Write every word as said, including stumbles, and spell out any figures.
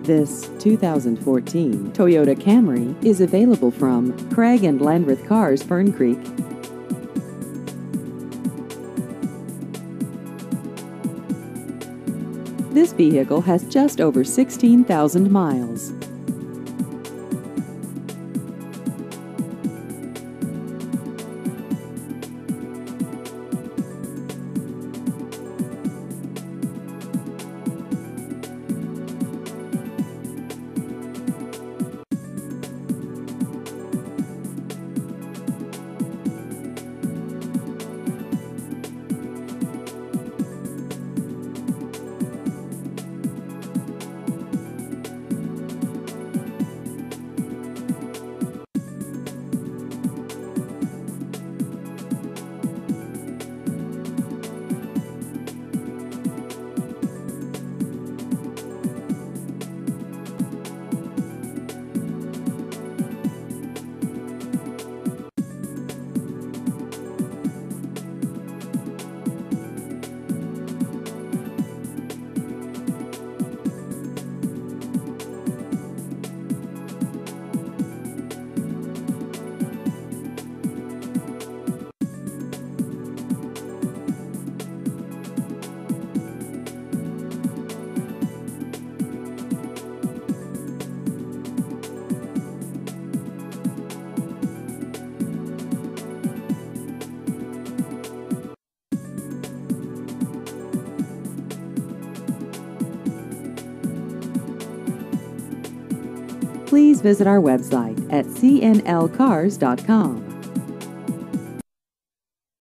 This two thousand fourteen Toyota Camry is available from Craig and Landreth Cars, Fern Creek. This vehicle has just over sixteen thousand miles. Please visit our website at c n l cars dot com.